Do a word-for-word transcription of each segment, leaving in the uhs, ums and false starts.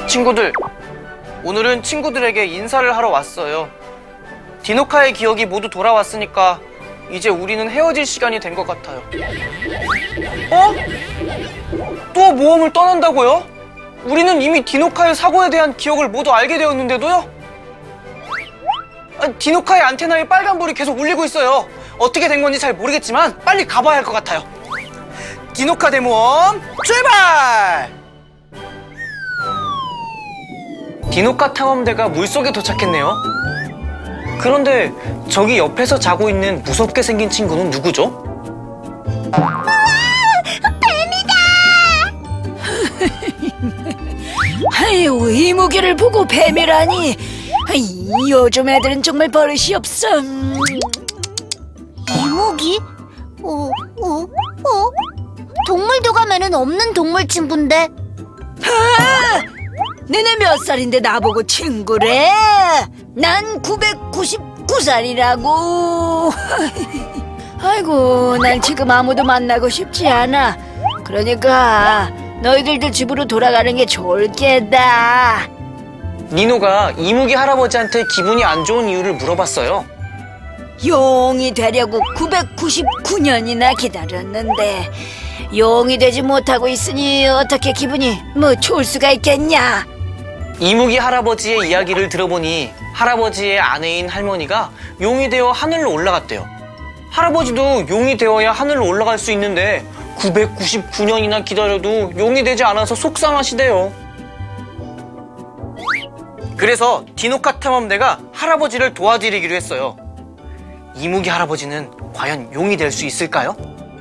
친구들, 오늘은 친구들에게 인사를 하러 왔어요. 디노카의 기억이 모두 돌아왔으니까 이제 우리는 헤어질 시간이 된 것 같아요. 어? 또 모험을 떠난다고요? 우리는 이미 디노카의 사고에 대한 기억을 모두 알게 되었는데도요? 아, 디노카의 안테나에 빨간불이 계속 울리고 있어요. 어떻게 된 건지 잘 모르겠지만 빨리 가봐야 할 것 같아요. 디노카 대모험 출발! 디노카 탐험대가 물속에 도착했네요. 그런데 저기 옆에서 자고 있는 무섭게 생긴 친구는 누구죠? 우와! 뱀이다! 아유, 이 무기를 보고 뱀이라니. 요즘 애들은 정말 버릇이 없어. 이모기? 어, 어, 어? 동물도감에는 없는 동물 친구인데. 아! 너네 몇 살인데 나보고 친구래? 난 구백구십구 살이라고. 아이고, 난 지금 아무도 만나고 싶지 않아. 그러니까 너희들도 집으로 돌아가는 게 좋을 게다. 니노가 이무기 할아버지한테 기분이 안 좋은 이유를 물어봤어요. 용이 되려고 구백구십구 년이나 기다렸는데 용이 되지 못하고 있으니 어떻게 기분이 뭐 좋을 수가 있겠냐? 이무기 할아버지의 이야기를 들어보니 할아버지의 아내인 할머니가 용이 되어 하늘로 올라갔대요. 할아버지도 용이 되어야 하늘로 올라갈 수 있는데 구백구십구 년이나 기다려도 용이 되지 않아서 속상하시대요. 그래서 디노카 탐험대가 할아버지를 도와드리기로 했어요. 이무기 할아버지는 과연 용이 될 수 있을까요?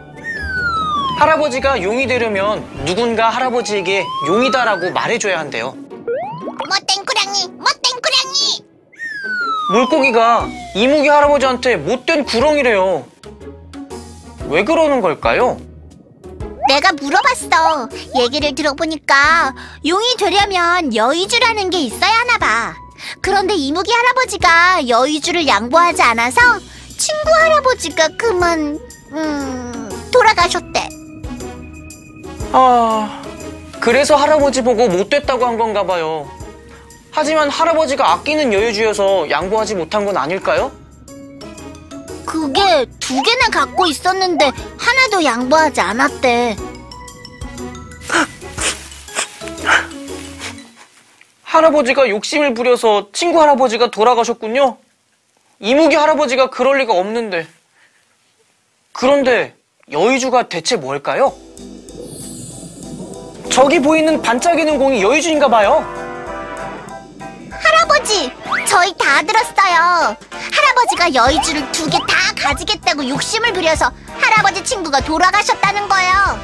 할아버지가 용이 되려면 누군가 할아버지에게 용이다라고 말해줘야 한대요. 못된 구렁이, 못된 구렁이. 물고기가 이무기 할아버지한테 못된 구렁이래요. 왜 그러는 걸까요? 내가 물어봤어. 얘기를 들어보니까 용이 되려면 여의주라는 게 있어야 하나 봐. 그런데 이무기 할아버지가 여의주를 양보하지 않아서 친구 할아버지가 그만 음... 돌아가셨대. 아... 그래서 할아버지 보고 못됐다고 한 건가 봐요. 하지만 할아버지가 아끼는 여유주여서 양보하지 못한 건 아닐까요? 그게 두 개나 갖고 있었는데 하나도 양보하지 않았대. 할아버지가 욕심을 부려서 친구 할아버지가 돌아가셨군요. 이무기 할아버지가 그럴 리가 없는데. 그런데 여의주가 대체 뭘까요? 저기 보이는 반짝이는 공이 여의주인가 봐요. 할아버지, 저희 다 들었어요. 할아버지가 여의주를 두 개 다 가지겠다고 욕심을 부려서 할아버지 친구가 돌아가셨다는 거예요.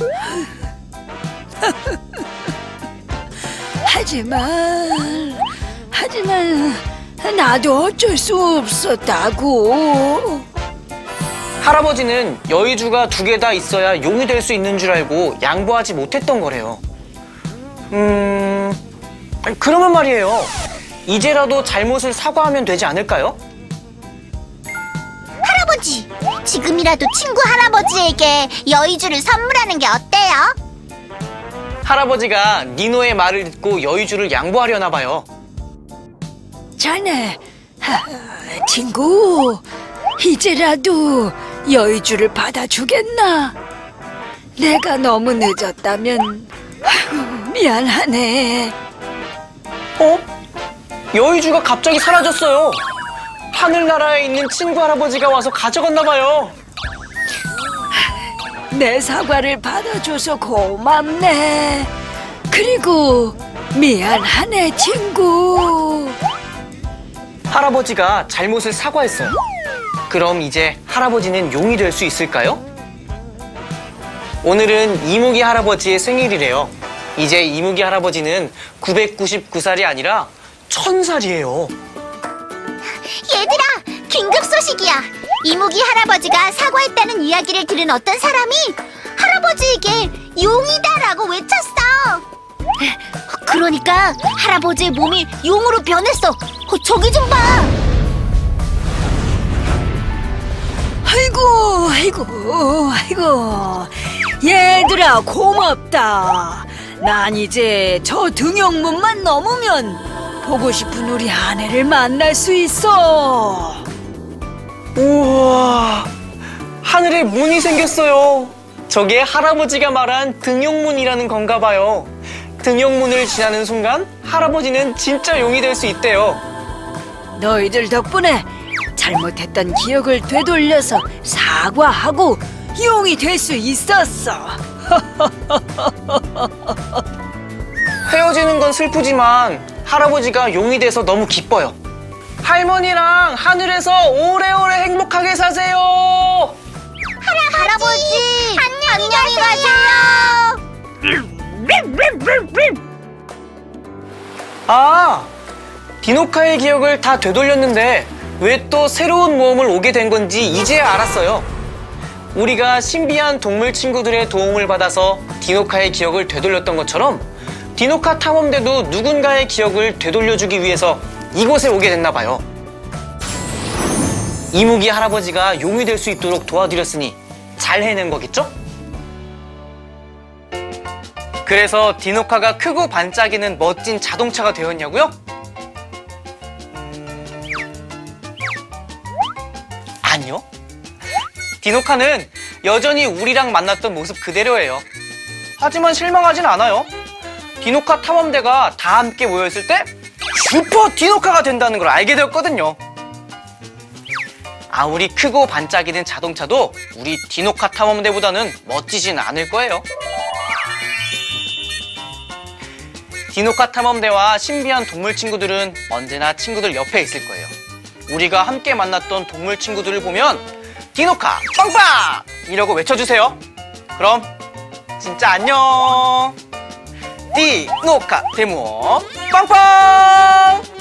하지만 하지만 나도 어쩔 수 없었다고. 할아버지는 여의주가 두 개 다 있어야 용이 될 수 있는 줄 알고 양보하지 못했던 거래요. 음... 그러면 말이에요. 이제라도 잘못을 사과하면 되지 않을까요? 할아버지, 지금이라도 친구 할아버지에게 여의주를 선물하는 게 어때요? 할아버지가 니노의 말을 듣고 여의주를 양보하려나 봐요. 자네, 하, 친구, 이제라도 여의주를 받아주겠나? 내가 너무 늦었다면 아이고, 미안하네. 어? 여의주가 갑자기 사라졌어요. 하늘나라에 있는 친구 할아버지가 와서 가져갔나 봐요. 내 사과를 받아줘서 고맙네. 그리고 미안하네, 친구. 할아버지가 잘못을 사과했어요. 그럼 이제 할아버지는 용이 될 수 있을까요? 오늘은 이무기 할아버지의 생일이래요. 이제 이무기 할아버지는 구백구십구 살이 아니라 천 살이에요. 얘들아, 긴급 소식이야. 이무기 할아버지가 사과했다는 이야기를 들은 어떤 사람이 할아버지에게 용이다라고 외쳤어. 그러니까 할아버지의 몸이 용으로 변했어. 어, 저기 좀 봐. 아이고, 아이고, 아이고. 얘들아, 고맙다. 난 이제 저 등용문만 넘으면 보고 싶은 우리 아내를 만날 수 있어. 우와, 하늘에 문이 생겼어요. 저게 할아버지가 말한 등용문이라는 건가 봐요. 등용문을 지나는 순간 할아버지는 진짜 용이 될 수 있대요. 너희들 덕분에 잘못했던 기억을 되돌려서 사과하고 용이 될 수 있었어. 헤어지는 건 슬프지만 할아버지가 용이 돼서 너무 기뻐요. 할머니랑 하늘에서 오래오래 행복하게 사세요. 할아버지, 안녕히, 가세요. 아, 디노카의 기억을 다 되돌렸는데 왜 또 새로운 모험을 오게 된 건지 이제야 알았어요. 우리가 신비한 동물 친구들의 도움을 받아서 디노카의 기억을 되돌렸던 것처럼 디노카 탐험대도 누군가의 기억을 되돌려주기 위해서 이곳에 오게 됐나 봐요. 이무기 할아버지가 용이 될 수 있도록 도와드렸으니 잘 해낸 거겠죠? 그래서 디노카가 크고 반짝이는 멋진 자동차가 되었냐고요? 음... 아니요. 디노카는 여전히 우리랑 만났던 모습 그대로예요. 하지만 실망하진 않아요. 디노카 탐험대가 다 함께 모였을 때 슈퍼 디노카가 된다는 걸 알게 되었거든요. 아무리 크고 반짝이는 자동차도 우리 디노카 탐험대보다는 멋지진 않을 거예요. 디노카 탐험대와 신비한 동물 친구들은 언제나 친구들 옆에 있을 거예요. 우리가 함께 만났던 동물 친구들을 보면 디노카 빵빵! 이라고 외쳐주세요. 그럼 진짜 안녕! 디노카 데모 빵빵!